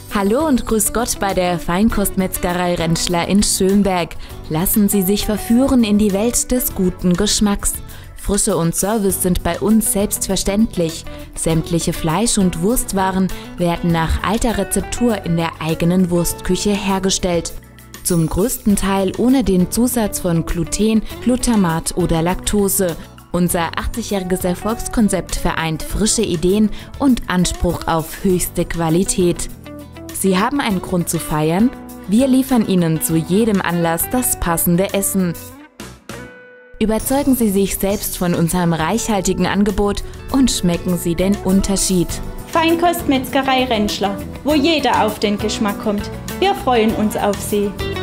Hallo und grüß Gott bei der Feinkostmetzgerei Rentschler in Schönberg. Lassen Sie sich verführen in die Welt des guten Geschmacks. Frische und Service sind bei uns selbstverständlich. Sämtliche Fleisch- und Wurstwaren werden nach alter Rezeptur in der eigenen Wurstküche hergestellt. Zum größten Teil ohne den Zusatz von Gluten, Glutamat oder Laktose. Unser 80-jähriges Erfolgskonzept vereint frische Ideen und Anspruch auf höchste Qualität. Sie haben einen Grund zu feiern? Wir liefern Ihnen zu jedem Anlass das passende Essen. Überzeugen Sie sich selbst von unserem reichhaltigen Angebot und schmecken Sie den Unterschied. Feinkostmetzgerei Rentschler, wo jeder auf den Geschmack kommt. Wir freuen uns auf Sie.